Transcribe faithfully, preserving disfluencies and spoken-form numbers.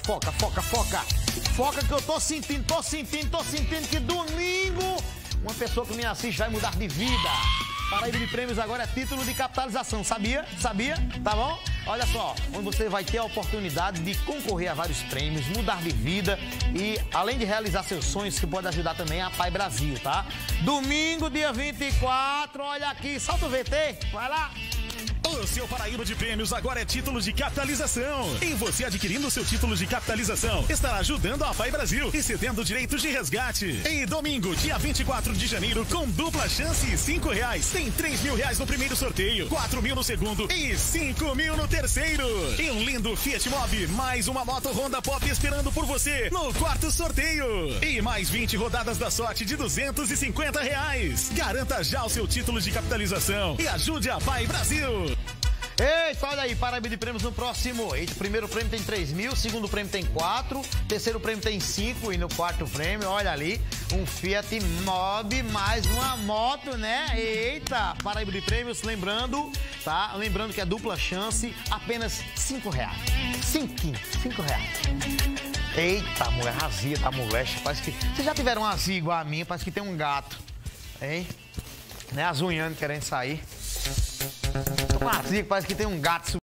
foca, foca, foca. Foca que eu tô sentindo, tô sentindo, tô sentindo que domingo uma pessoa que me assiste vai mudar de vida. Paraíba de Prêmios agora é título de capitalização, sabia? Sabia? Tá bom? Olha só, onde você vai ter a oportunidade de concorrer a vários prêmios, mudar de vida e, além de realizar seus sonhos, que pode ajudar também a Pai Brasil, tá? Domingo, dia vinte e quatro, olha aqui, solta o V T, vai lá. O seu Paraíba de Prêmios agora é título de capitalização. E você adquirindo seu título de capitalização estará ajudando a Pai Brasil e cedendo direitos de resgate. E domingo, dia vinte e quatro de janeiro, com dupla chance, cinco reais. Tem três mil reais no primeiro sorteio, quatro mil no segundo e cinco mil no terceiro. E um lindo Fiat Mobi, mais uma moto Honda Pop esperando por você no quarto sorteio. E mais vinte rodadas da sorte de duzentos e cinquenta reais. Garanta já o seu título de capitalização e ajude a Pai Brasil. Eita, olha aí, Paraíba de Prêmios no próximo. Eita, o primeiro prêmio tem três mil, segundo prêmio tem quatro, terceiro prêmio tem cinco e no quarto prêmio, olha ali, um Fiat Mobi mais uma moto, né? Eita, Paraíba de Prêmios, lembrando, tá? Lembrando que é dupla chance, apenas cinco reais. Cinquinho, cinco reais. Eita, mulher, razia da moléstia, parece que... Vocês já tiveram uma azia igual a minha? Parece que tem um gato, hein? Né? Azunhando, querendo sair. Tô com uma azia, parece que tem um gato